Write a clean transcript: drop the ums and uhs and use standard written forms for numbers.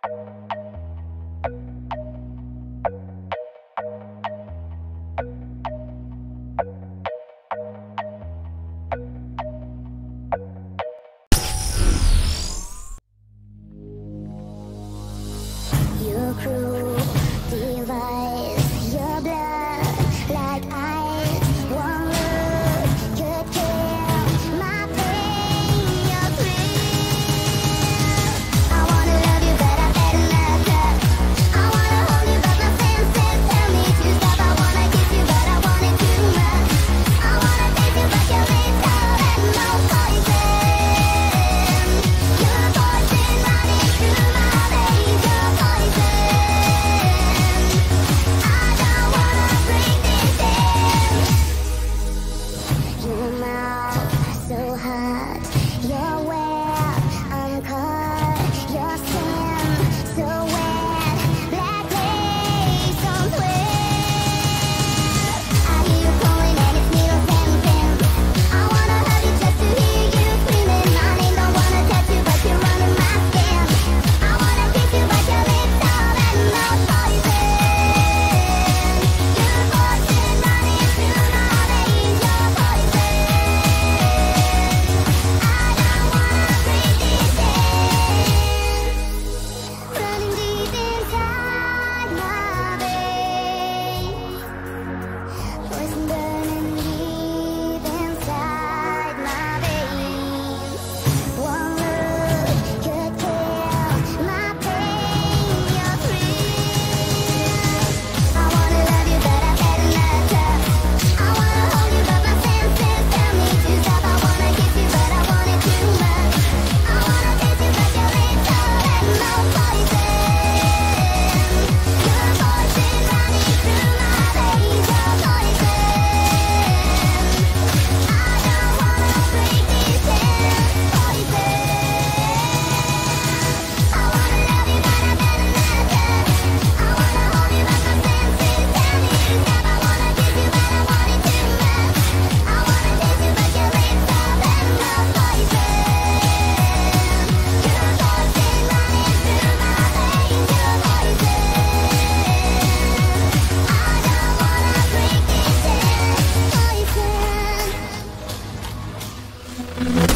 Your cruel device, your blood like ice. One look could kill my pain. You're thrill. I wanna love you, but I've had enough. I wanna hold you, but my senses tell me to stop. I wanna kiss you, but I want it too much. I wanna taste you, but your lips are and no poison. Your poison running through my veins. Your poison. Your mouth so hot, you're wet, I'm caught. Your skin so wet, black lace on sweat. I hear you calling and it's needles and pins. I wanna hug you just to hear you screaming my name. Don't wanna touch you, but you're running my skin. I wanna kiss you, but your lips all and no poison. Your poison running through my veins. Your poison. Running deep inside my veins, poison burning deep inside my veins. One look could kill my pain. You're thrill. I wanna love you, but I've had enough. I wanna hold you, but my senses tell me to stop. I wanna kiss you, but I want it too much. I wanna taste you, but your lips are and no poison. Your poison running through my veins. Your poison. I don't wanna break this chain. Poison. I wanna love you, but I've had enough. I wanna hold you, but my senses tell me to stop. I wanna kiss you, but I want it too much. I wanna taste you, but your lips are and no poison. Your poison running through my veins. Your poison. I don't wanna break this chain. Poison.